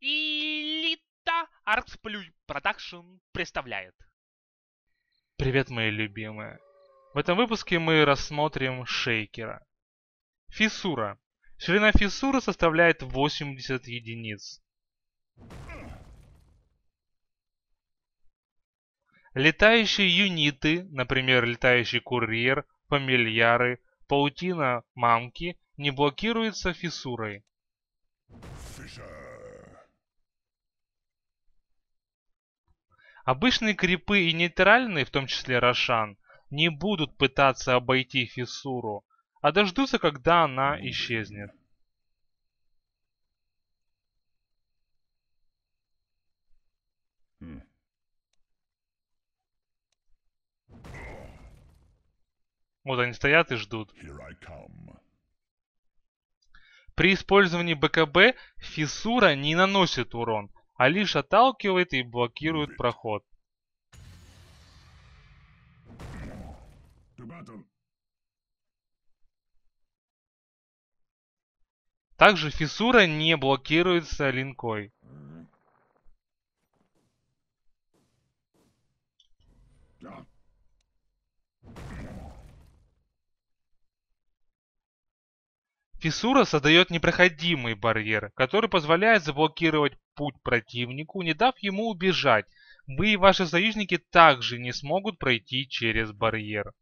Элита Арксплюй Продакшн представляет. Привет, мои любимые. В этом выпуске мы рассмотрим шейкера. Фиссура. Ширина фиссуры составляет 80 единиц. Летающие юниты, например, летающий курьер, фамильяры, паутина мамки, не блокируются фиссурой. Обычные крипы и нейтральные, в том числе Рошан, не будут пытаться обойти фиссуру, а дождутся, когда она исчезнет. Вот они стоят и ждут. При использовании БКБ фиссура не наносит урон, а лишь отталкивает и блокирует проход. Также фиссура не блокируется линкой. Фиссура создает непроходимый барьер, который позволяет заблокировать путь противнику, не дав ему убежать. Вы и ваши союзники также не смогут пройти через барьер.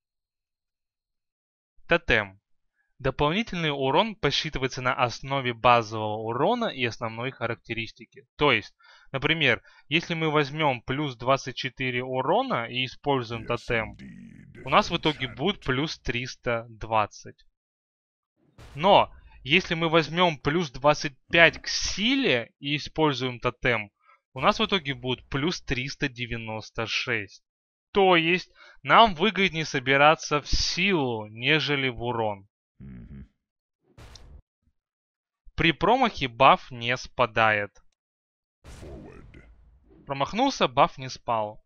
Тотем. Дополнительный урон посчитывается на основе базового урона и основной характеристики. То есть, например, если мы возьмем плюс 24 урона и используем тотем, у нас в итоге будет плюс 320. Но, если мы возьмем плюс 25 к силе и используем тотем, у нас в итоге будет плюс 396. То есть, нам выгоднее собираться в силу, нежели в урон. При промахе баф не спадает. Промахнулся, баф не спал.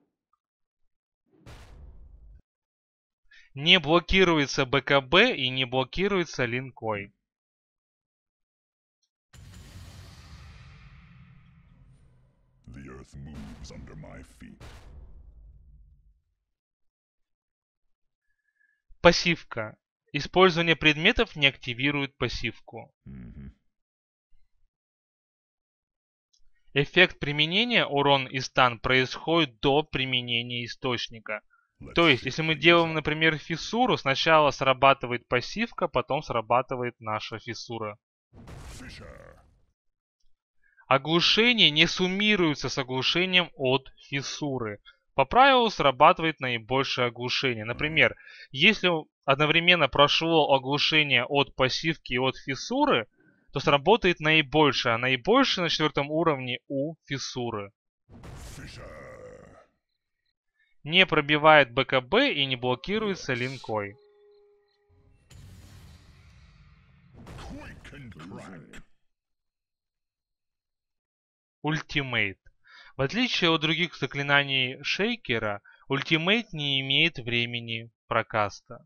Не блокируется БКБ и не блокируется линкой. Пассивка. Использование предметов не активирует пассивку. Эффект применения урон и стан происходит до применения источника. То есть, если мы делаем, например, фиссуру, сначала срабатывает пассивка, потом срабатывает наша фиссура. Оглушение не суммируется с оглушением от фиссуры. По правилу срабатывает наибольшее оглушение. Например, если одновременно прошло оглушение от пассивки и от фиссуры, то сработает наибольшее, а наибольшее на 4 уровне у фиссуры. Не пробивает БКБ и не блокируется линкой. Ультимейт. В отличие от других заклинаний шейкера, ультимейт не имеет времени прокаста.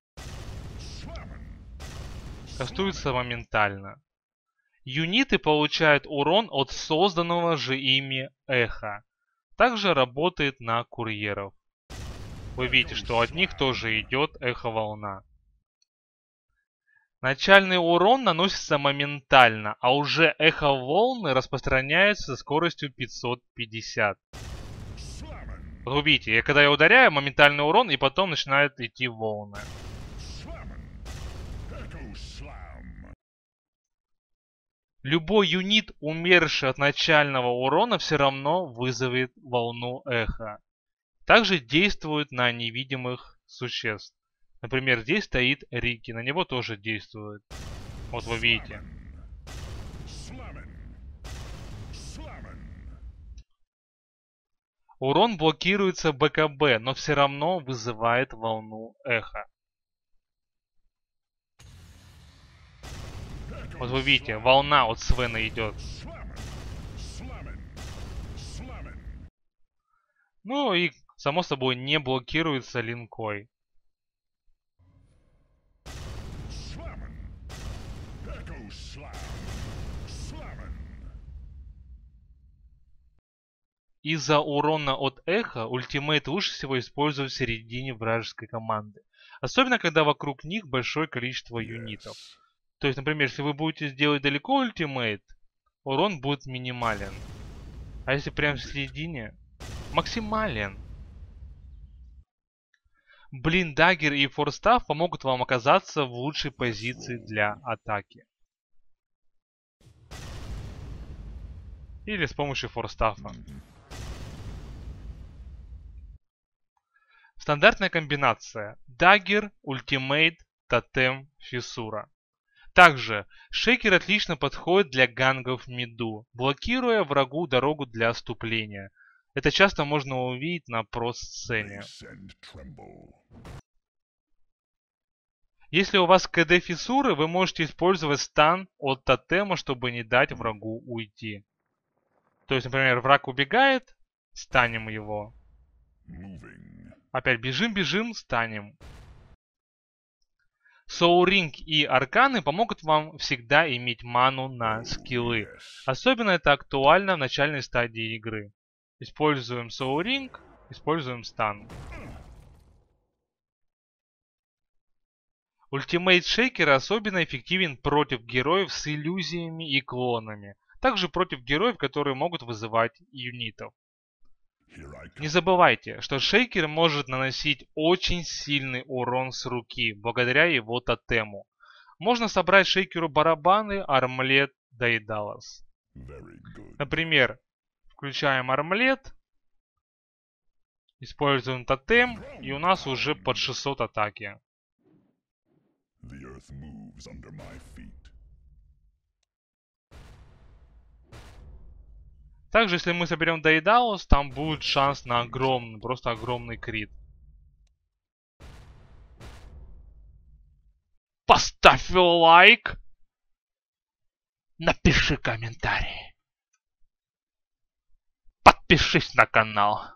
Кастуется моментально. Юниты получают урон от созданного же ими эха. Также работает на курьеров. Вы видите, что от них тоже идет эхо-волна. Начальный урон наносится моментально, а уже эхо-волны распространяются со скоростью 550. Вот вы видите, когда я ударяю, моментальный урон, и потом начинают идти волны. Любой юнит, умерший от начального урона, все равно вызовет волну эха. Также действует на невидимых существ. Например, здесь стоит Рики, на него тоже действует. Вот вы видите. Урон блокируется БКБ, но все равно вызывает волну эха. Вот вы видите, волна от Свена идет. Ну и, само собой, не блокируется линкой. из-за урона от эхо ультимейт лучше всего использовать в середине вражеской команды. Особенно, когда вокруг них большое количество юнитов. То есть, например, если вы будете делать далеко ультимейт, урон будет минимален. А если прямо в середине, максимален. Блин, даггер и форстав помогут вам оказаться в лучшей позиции для атаки. Или с помощью форстафа. Стандартная комбинация. Даггер, ультимейт, тотем, фиссура. Также шейкер отлично подходит для гангов в миду, блокируя врагу дорогу для отступления. Это часто можно увидеть на про-сцене. Если у вас КД фиссуры, вы можете использовать стан от тотема, чтобы не дать врагу уйти. То есть, например, враг убегает, станем его. Опять бежим, станем. Соуринг и арканы помогут вам всегда иметь ману на скиллы. Особенно это актуально в начальной стадии игры. Используем соуринг, используем стан. Ультимейт шейкера особенно эффективен против героев с иллюзиями и клонами. Также против героев, которые могут вызывать юнитов. Не забывайте, что шейкер может наносить очень сильный урон с руки, благодаря его тотему. Можно собрать шейкеру барабаны, армлет, Daedalus. Например, включаем армлет, используем тотем, и у нас уже под 600 атаки. Также, если мы соберем Daedalus, там будет шанс на огромный, просто огромный крит. Поставь лайк, напиши комментарий, подпишись на канал.